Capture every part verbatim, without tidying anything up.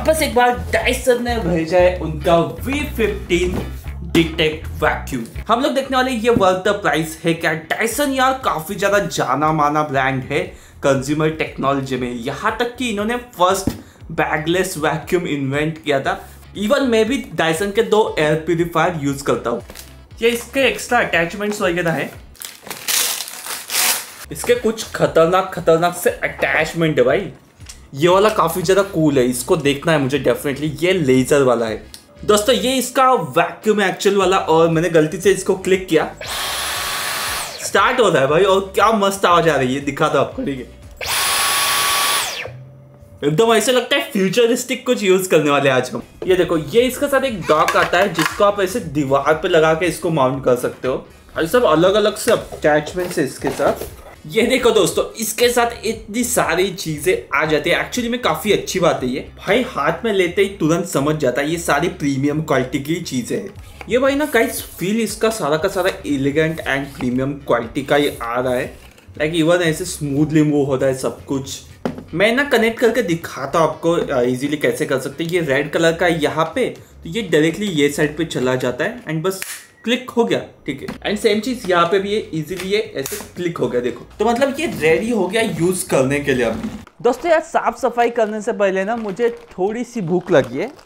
वापस एक बार डायसन ने भेजा है उनका वी फिफ्टीन डिटेक्ट वैक्यूम। हम लोग देखने वाले ये वर्थ द प्राइस है क्या। डायसन यार काफी ज्यादा जाना माना ब्रांड है कंज्यूमर टेक्नोलॉजी में, यहाँ तक कि इन्होंने फर्स्ट बैगलेस वैक्यूम इन्वेंट किया था। इवन मैं भी डायसन के दो एयर प्यूरिफायर यूज करता हूँ। ये इसके एक्स्ट्रा अटैचमेंट्स वगैरह है, इसके कुछ खतरनाक खतरनाक से अटैचमेंट है भाई। ये वाला काफी ज्यादा कूल है, इसको देखना है मुझे डेफिनेटली। ये लेजर वाला है दोस्तों, ये इसका वैक्यूम है एक्चुअल वाला, और मैंने गलती से इसको क्लिक किया, स्टार्ट हो रहा है भाई, और क्या मस्त आवाज आ रही है, दिखा दो आपको। ठीक है, एकदम ऐसे लगता है फ्यूचरिस्टिक कुछ यूज करने वाले आज हम। ये देखो, ये इसके साथ एक डॉक आता है जिसको आप ऐसे दीवार पे लगा के इसको माउंट कर सकते हो, और सब अलग अलग से अटैचमेंट्स है इसके साथ। ये देखो दोस्तों, इसके साथ इतनी सारी चीजें आ जाती है। एक्चुअली में काफी अच्छी बात है ये भाई, हाथ में लेते ही तुरंत समझ जाता है ये सारी प्रीमियम क्वालिटी की चीजें है। ये भाई ना गाइस फील इसका सारा का सारा एलिगेंट एंड प्रीमियम क्वालिटी का ही आ रहा है। लाइक इवन ऐसे स्मूथली मूव होता है सब कुछ। मैं ना कनेक्ट करके दिखाता हूँ आपको इजीली कैसे कर सकते हैं। ये रेड कलर का है यहाँ पे, तो ये डायरेक्टली ये साइड पे चला जाता है एंड बस क्लिक हो गया। ठीक है, एंड सेम चीज यहाँ पे भी है, इजीली ये ऐसे क्लिक हो गया। देखो, तो मतलब ये रेडी हो गया यूज करने के लिए। अभी दोस्तों यार साफ सफाई करने से पहले ना मुझे थोड़ी सी भूख लगी है,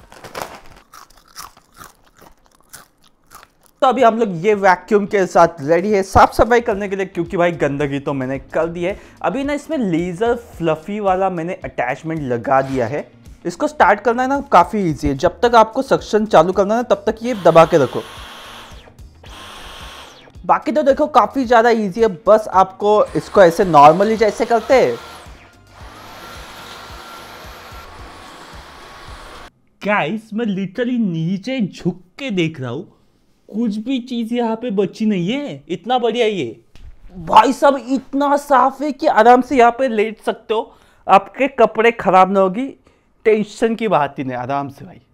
तो अभी हम लोग ये वैक्यूम के साथ रेडी है साफ सफाई करने के लिए, क्योंकि भाई गंदगी तो मैंने कर दी है। अभी ना इसमें लेजर फ्लफी वाला मैंने अटैचमेंट लगा दिया है। इसको स्टार्ट करना है ना काफी इजी है, जब तक आपको सक्शन चालू करना है तब तक ये दबा के रखो। बाकी तो देखो काफी ज्यादा इजी है, बस आपको इसको ऐसे नॉर्मली जैसे करते हैं। गाइस मैं लिटरली नीचे झुक के देख रहा हूं, कुछ भी चीज यहाँ पे बची नहीं है। इतना बढ़िया ये भाई साहब, इतना साफ है कि आराम से यहाँ पे लेट सकते हो, आपके कपड़े खराब ना होगी, टेंशन की बात ही नहीं, आराम से भाई।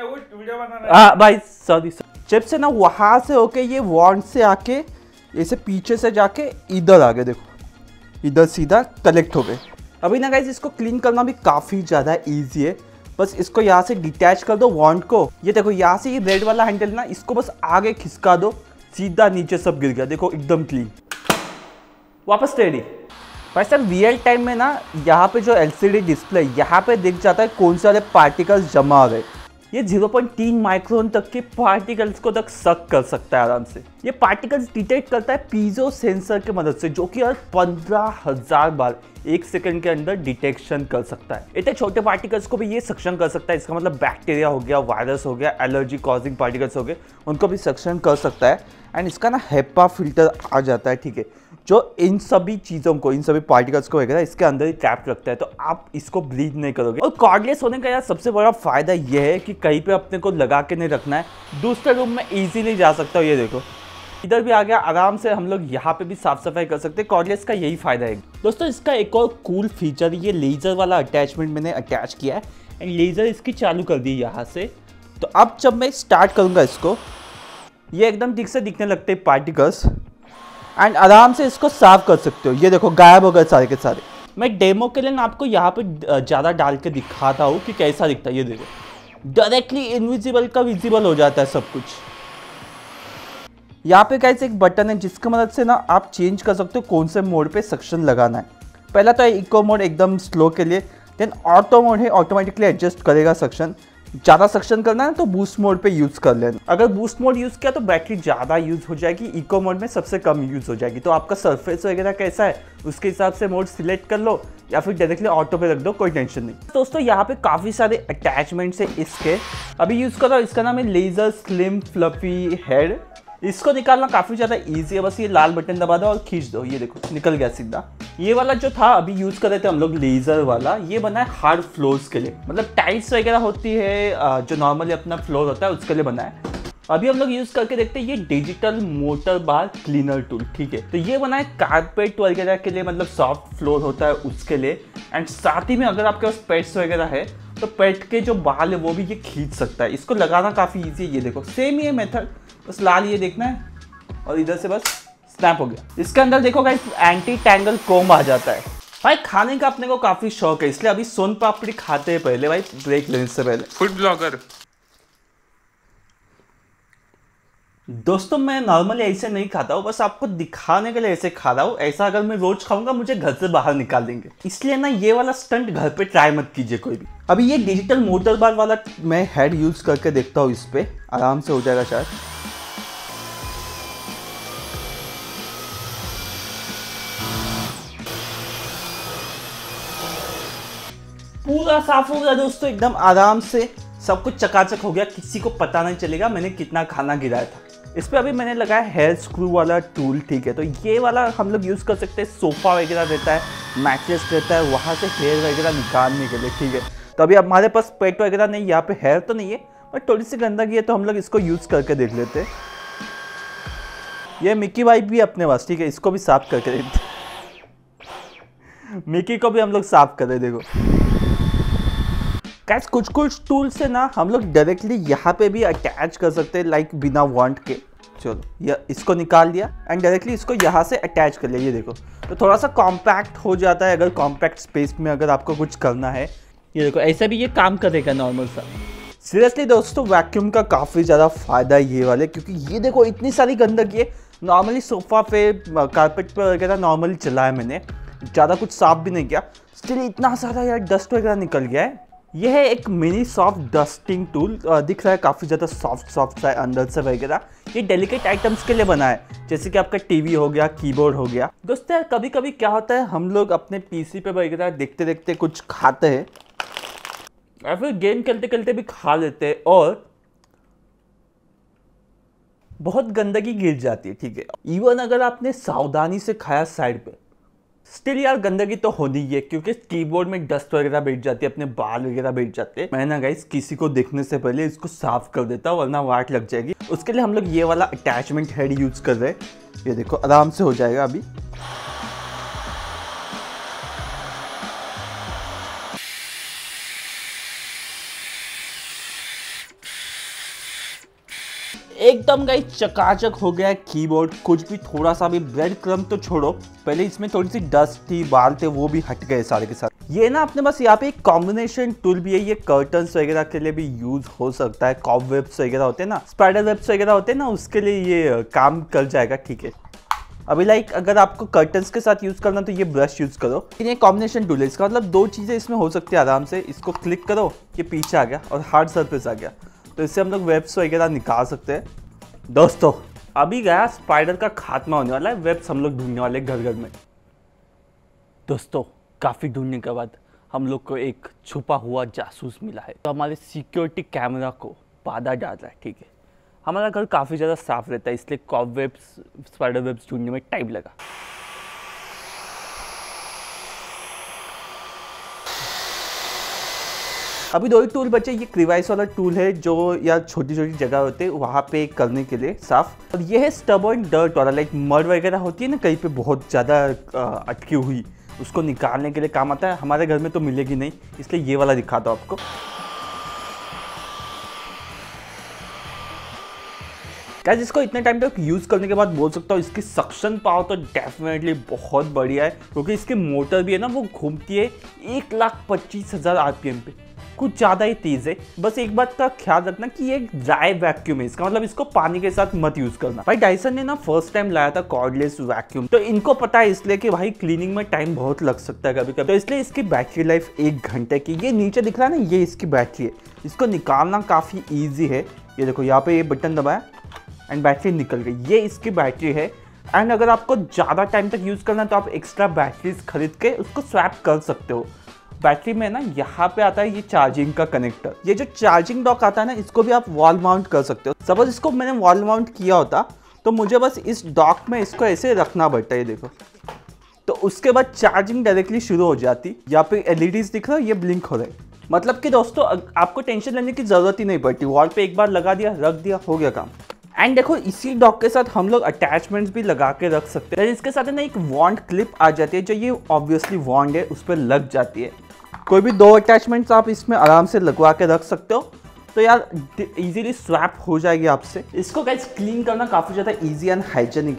हाँ भाई सॉरी, जब से ना वहां से होके ये वॉन्ड से आके ऐसे पीछे से जाके इधर आ गए, देखो इधर सीधा कलेक्ट हो गए। अभी ना गाइस इसको क्लीन करना भी काफी ज्यादा इजी है, बस इसको यहाँ से डिटैच कर दो वॉन्ड को। ये देखो यहाँ से ये रेड वाला हैंडल ना, इसको बस आगे खिसका दो, सीधा नीचे सब गिर गया, देखो एकदम क्लीन, वापस रेडी। भाई साहब रियल टाइम में ना यहाँ पे जो एलसीडी डिस्प्ले यहाँ पे दिख जाता है कौन से वाले पार्टिकल्स जमा हो गए। ये ज़ीरो पॉइंट थ्री माइक्रोन तक के पार्टिकल्स को तक सक कर सकता है आराम से। ये पार्टिकल्स डिटेक्ट करता है पीजो सेंसर की मदद से, जो कि यार पंद्रह हजार बार एक सेकंड के अंदर डिटेक्शन कर सकता है। इतने छोटे पार्टिकल्स को भी ये सक्शन कर सकता है। इसका मतलब बैक्टीरिया हो गया, वायरस हो गया, एलर्जी कॉजिंग पार्टिकल्स हो गए, उनको भी सक्शन कर सकता है। एंड इसका ना हेपा फिल्टर आ जाता है, ठीक है, जो इन सभी चीज़ों को, इन सभी पार्टिकल्स को वगैरह इसके अंदर ही ट्रैप रखता है, तो आप इसको ब्रीथ नहीं करोगे। और कॉर्डलेस होने का यार सबसे बड़ा फायदा यह है कि कहीं पे अपने को लगा के नहीं रखना है, दूसरे रूम में इजीली जा सकता हो। ये देखो इधर भी आ गया, आराम से हम लोग यहाँ पे भी साफ सफाई कर सकते हैं। कॉर्डलेस का यही फायदा है दोस्तों। इसका एक और कूल फीचर, ये लेजर वाला अटैचमेंट मैंने अटैच किया है एंड लेजर इसकी चालू कर दी यहाँ से। तो अब जब मैं स्टार्ट करूँगा इसको, ये एकदम ठीक से दिखने लगते हैं पार्टिकल्स, एंड आराम से इसको साफ कर सकते हो। ये देखो गायब हो गए सारे के सारे। मैं डेमो के लिए ना आपको यहाँ पे ज़्यादा डाल के दिखाता हूँ कि कैसा दिखता है। ये देखो डायरेक्टली इनविजिबल का विजिबल हो जाता है सब कुछ। यहाँ पे गाइस एक बटन है जिसकी मदद से ना आप चेंज कर सकते हो कौन से मोड पे सक्शन लगाना है। पहला तो है इको मोड एकदम स्लो के लिए, देन ऑटो मोड है, ऑटोमेटिकली एडजस्ट करेगा सक्शन। ज़्यादा सक्शन करना है तो बूस्ट मोड पे यूज़ कर लेना। अगर बूस्ट मोड यूज़ किया तो बैटरी ज़्यादा यूज़ हो जाएगी, इको मोड में सबसे कम यूज़ हो जाएगी। तो आपका सरफेस वगैरह कैसा है उसके हिसाब से मोड सिलेक्ट कर लो, या फिर डायरेक्टली ऑटो पे रख दो, कोई टेंशन नहीं। दोस्तों यहाँ पे काफ़ी सारे अटैचमेंट्स है इसके, अभी यूज़ कर रहा हूँ। इसका नाम है लेजर स्लिम फ्लफी हेड। इसको निकालना काफ़ी ज़्यादा ईजी है, बस ये लाल बटन दबा दो और खींच दो, ये देखो निकल गया सीधा। ये वाला जो था अभी यूज़ कर रहे थे हम लोग लेज़र वाला, ये बना है हार्ड फ्लोर्स के लिए, मतलब टाइल्स वगैरह होती है जो नॉर्मली अपना फ्लोर होता है उसके लिए बना है। अभी हम लोग यूज़ करके देखते हैं ये digital motor bar cleaner tool, ठीक है। तो ये बना है कारपेट वगैरह के लिए, मतलब सॉफ्ट फ्लोर होता है उसके लिए। एंड साथ ही में अगर आपके पास पेट्स वगैरह है तो पेट के जो बाल है वो भी ये खींच सकता है। इसको लगाना काफ़ी ईजी है, ये देखो सेम ये मेथड, बस लाल ये देखना है और इधर से बस स्नैप हो गया। इसके अंदर देखो गाइस एंटी टैंगल कोम आ जाता है, भाई खाने का अपने को काफी शौक है, इसलिए अभी सोन पापड़ी खाते हैं पहले भाई, ब्रेक लेने से पहले। फूड ब्लॉगर दोस्तों मैं नॉर्मली ऐसे नहीं खाता हूँ, बस आपको दिखाने के लिए ऐसे खा रहा हूँ। ऐसा अगर मैं रोज खाऊंगा मुझे घर से बाहर निकाल देंगे, इसलिए ना ये वाला स्टंट घर पे ट्राई मत कीजिए कोई भी। अभी ये डिजिटल मोटर बार वाला मैं हेड यूज करके देखता हूँ, इस पे आराम से हो जाएगा शायद। पूरा साफ हो गया दोस्तों, एकदम आराम से सब कुछ चकाचक हो गया, किसी को पता नहीं चलेगा मैंने कितना खाना गिराया था। इस पे अभी मैंने लगाया हेयर स्क्रू वाला टूल, ठीक है। तो ये वाला हम लोग यूज़ कर सकते हैं, सोफ़ा वगैरह रहता है, मैट्रेस रहता है, वहाँ से हेयर वगैरह निकालने के लिए, ठीक है। तो अभी हमारे पास पेट वगैरह नहीं, यहाँ पे हेयर तो नहीं है बट थोड़ी सी गंदगी है, तो हम लोग इसको यूज़ करके देख लेते हैं। ये मिकी वाइप भी अपने पास, ठीक है, इसको भी साफ करके देखते हैं। मिकी को भी हम लोग साफ कर रहे, देखो गाइस कुछ कुछ टूल से ना हम लोग डायरेक्टली यहाँ पे भी अटैच कर सकते हैं, लाइक बिना वांट के। चलो ये इसको निकाल दिया एंड डायरेक्टली इसको यहाँ से अटैच कर लिया, ये देखो। तो थोड़ा सा कॉम्पैक्ट हो जाता है अगर कॉम्पैक्ट स्पेस में अगर आपको कुछ करना है। ये देखो ऐसा भी ये काम करेगा नॉर्मल सा। सीरियसली दोस्तों वैक्यूम का काफ़ी ज़्यादा फायदा है ये वाले, क्योंकि ये देखो इतनी सारी गंदगी है। नॉर्मली सोफ़ा पे कारपेट पर वगैरह नॉर्मली चला है मैंने, ज़्यादा कुछ साफ भी नहीं किया, स्टिल इतना सारा यार डस्ट वगैरह निकल गया है। यह है एक मिनी सॉफ्ट डस्टिंग टूल, दिख रहा है काफ़ी ज़्यादा सॉफ्ट सॉफ्ट सा है अंदर से वगैरह। ये डेलिकेट आइटम्स के लिए बना है, जैसे कि आपका टीवी हो गया, कीबोर्ड हो गया। दोस्तों यार कभी कभी क्या होता है, हम लोग अपने पीसी पे वगैरह देखते देखते कुछ खाते हैं या फिर गेम खेलते खेलते भी खा लेते हैं और बहुत गंदगी गिर जाती है, ठीक है। इवन अगर आपने सावधानी से खाया साइड पे, स्टिल यार गंदगी तो होनी ही है, क्योंकि कीबोर्ड में डस्ट वगैरह बैठ जाती है, अपने बाल वगैरह बैठ जाते हैं। मैं ना गाइस किसी को देखने से पहले इसको साफ कर देता हूँ, वरना वाट लग जाएगी। उसके लिए हम लोग ये वाला अटैचमेंट हेड यूज कर रहे हैं। ये देखो आराम से हो जाएगा अभी। एकदम गाइस चकाचक हो गया है कीबोर्ड, कुछ भी थोड़ा सा भी ब्रेड क्रम्ब तो छोड़ो, पहले इसमें थोड़ी सी डस्ट थी, बाल थे, वो भी हट गए सारे के साथ। ये ना अपने पास यहाँ पे एक कॉम्बिनेशन टूल भी है, ये कर्टन्स वगैरह के लिए भी यूज हो सकता है। कॉबवेब्स वगैरह होते हैं ना, स्पाइडर वेब्स वगैरह होते हैं ना, उसके लिए ये काम कर जाएगा, ठीक है। अभी लाइक अगर आपको कर्टन्स के साथ यूज करना तो ये ब्रश यूज करो। ये कॉम्बिनेशन टूल है, इसका मतलब दो चीजें इसमें हो सकती है आराम से। इसको क्लिक करो, ये पीछे आ गया और हार्ड सरफेस आ गया, तो इससे हम लोग वेब्स वगैरह निकाल सकते हैं। दोस्तों अभी गया स्पाइडर का खात्मा होने वाला है, वेब्स हम लोग ढूंढने वाले घर घर में। दोस्तों काफ़ी ढूंढने के बाद हम लोग को एक छुपा हुआ जासूस मिला है, तो हमारे सिक्योरिटी कैमरा को बाधा डाल रहा है, ठीक है। हमारा घर काफ़ी ज़्यादा साफ रहता है, इसलिए कॉबवेब्स स्पाइडर वेब्स ढूंढने में टाइम लगा। अभी दो ही टूल बचे। ये क्रिवाइस वाला टूल है जो या छोटी छोटी जगह होते हैं वहाँ पे करने के लिए साफ, और ये है स्टबर्न डर्ट वाला, लाइक मड वगैरह होती है ना कहीं पे बहुत ज़्यादा अटकी हुई, उसको निकालने के लिए काम आता है। हमारे घर में तो मिलेगी नहीं, इसलिए ये वाला दिखाता हूँ आपको। गाइस इसको इतने टाइम तक यूज़ करने के बाद बोल सकता हूँ इसकी सक्शन पावर तो डेफिनेटली बहुत बढ़िया है, क्योंकि इसकी मोटर भी है ना वो घूमती है एक लाख पच्चीस हज़ार आरपीएम पे, कुछ ज़्यादा ही तेज़ है। बस एक बात का ख्याल रखना कि ये ड्राई वैक्यूम है, इसका मतलब इसको पानी के साथ मत यूज़ करना। भाई डायसन ने ना फर्स्ट टाइम लाया था कॉर्डलेस वैक्यूम, तो इनको पता है इसलिए कि भाई क्लीनिंग में टाइम बहुत लग सकता है कभी कभी, तो इसलिए इसकी बैटरी लाइफ एक घंटे की। ये नीचे दिख रहा है ना, ये इसकी बैटरी है, इसको निकालना काफ़ी ईजी है। ये देखो यहाँ पे ये बटन दबाया एंड बैटरी निकल गई, ये इसकी बैटरी है। एंड अगर आपको ज़्यादा टाइम तक यूज़ करना है तो आप एक्स्ट्रा बैटरीज खरीद के उसको स्वैप कर सकते हो। बैटरी में ना यहाँ पे आता है ये चार्जिंग का कनेक्टर, ये जो चार्जिंग डॉक आता है ना इसको भी आप वॉल माउंट कर सकते हो। सपोज इसको मैंने वॉल माउंट किया होता तो मुझे बस इस डॉक में इसको ऐसे रखना पड़ता है, ये देखो, तो उसके बाद चार्जिंग डायरेक्टली शुरू हो जाती। यहाँ पे एलईडीज दिख रहा है, ये ब्लिंक हो रहा है, मतलब कि दोस्तों आपको टेंशन लेने की जरूरत ही नहीं पड़ती, वॉल पे एक बार लगा दिया, रख दिया, हो गया काम। एंड देखो इसी डॉक के साथ हम लोग अटैचमेंट्स भी लगा के रख सकते हैं। इसके साथ ना एक वॉन्ड क्लिप आ जाती है, जो ये ऑब्वियसली वॉन्ड है उस पर लग जाती है। कोई भी दो अटैचमेंट्स आप इसमें आराम से लगवा के रख सकते हो, तो यार इजीली स्वैप हो जाएगी आपसे। इसको गाइस क्लीन करना काफ़ी ज़्यादा इजी एंड हाइजेनिक है।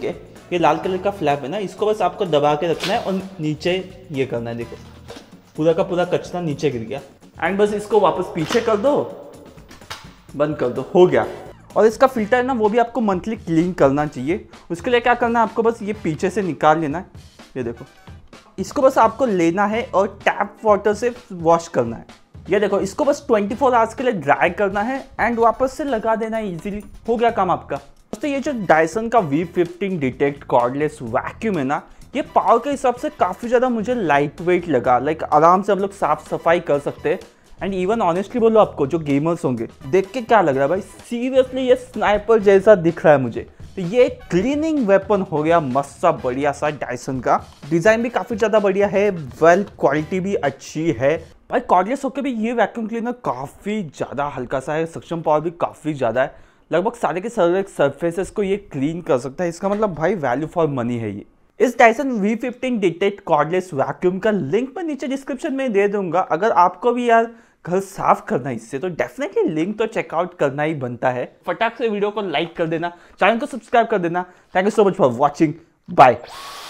ये लाल कलर का फ्लैप है ना, इसको बस आपको दबा के रखना है और नीचे ये करना है। देखो पूरा का पूरा कचरा नीचे गिर गया। एंड बस इसको वापस पीछे कर दो, बंद कर दो, हो गया। और इसका फिल्टर है ना वो भी आपको मंथली क्लीन करना चाहिए। उसके लिए क्या करना है आपको, बस ये पीछे से निकाल लेना है। ये देखो इसको बस आपको लेना है और टैप वाटर से वॉश करना है। ये देखो इसको बस चौबीस आवर्स के लिए ड्राई करना है एंड वापस से लगा देना है इजीली, हो गया काम आपका। दोस्तों ये जो डायसन का V fifteen detect cordless vacuum है ना, ये पावर के हिसाब से काफ़ी ज़्यादा मुझे लाइट वेट लगा। लाइक आराम से हम लोग साफ सफाई कर सकते हैं। एंड इवन ऑनेस्टली बोलो आपको जो गेमर्स होंगे, देख के क्या लग रहा है भाई, सीरियसली ये स्नाइपर जैसा दिख रहा है मुझे। तो ये क्लीनिंग वेपन हो गया मस्त सा बढ़िया सा डायसन का। डिज़ाइन भी काफ़ी ज़्यादा बढ़िया है, वेल क्वालिटी भी अच्छी है भाई। कॉर्डलेस होकर भी ये वैक्यूम क्लीनर काफ़ी ज़्यादा हल्का सा है, सक्षम पावर भी काफ़ी ज़्यादा है। लगभग सारे के सारे सरफेसेस को ये क्लीन कर सकता है। इसका मतलब भाई वैल्यू फॉर मनी है ये। इस Dyson V fifteen detect cordless vacuum का लिंक मैं नीचे डिस्क्रिप्शन में दे दूंगा। अगर आपको भी यार घर साफ करना है इससे, तो डेफिनेटली लिंक तो चेकआउट करना ही बनता है। फटाक से वीडियो को लाइक कर देना, चैनल को सब्सक्राइब कर देना। Thank you so much for watching, bye.